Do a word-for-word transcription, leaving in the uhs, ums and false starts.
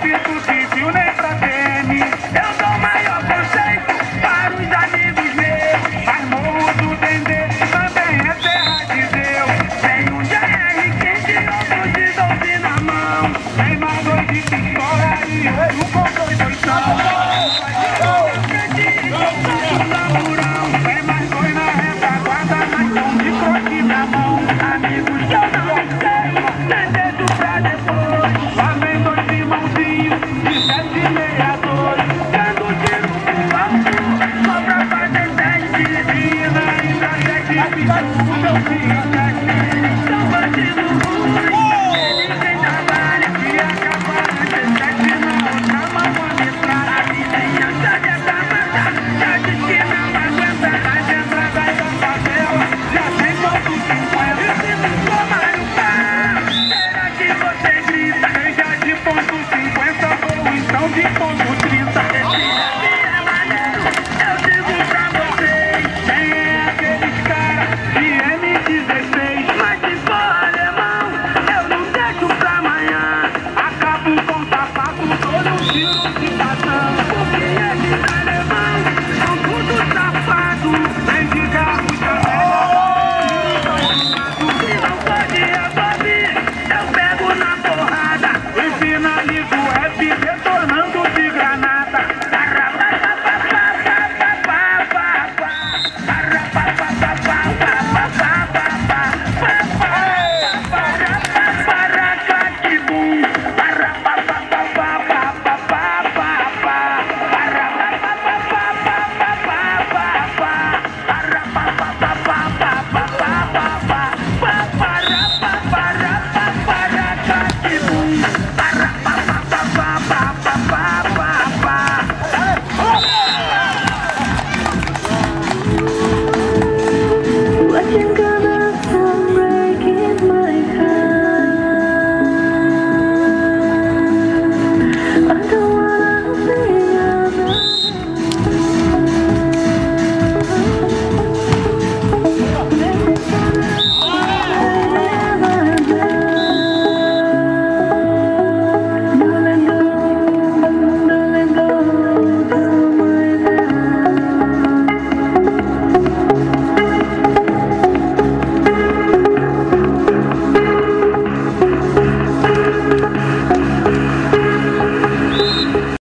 acredito que viu nem pra teme. Eu dou o maior conceito para os amigos meus. Mas Morro do Dendê também é terra de Deus. Tem um J R quente e outro de doze na mão. Tem mais dois de pistola e outro com dois dois são.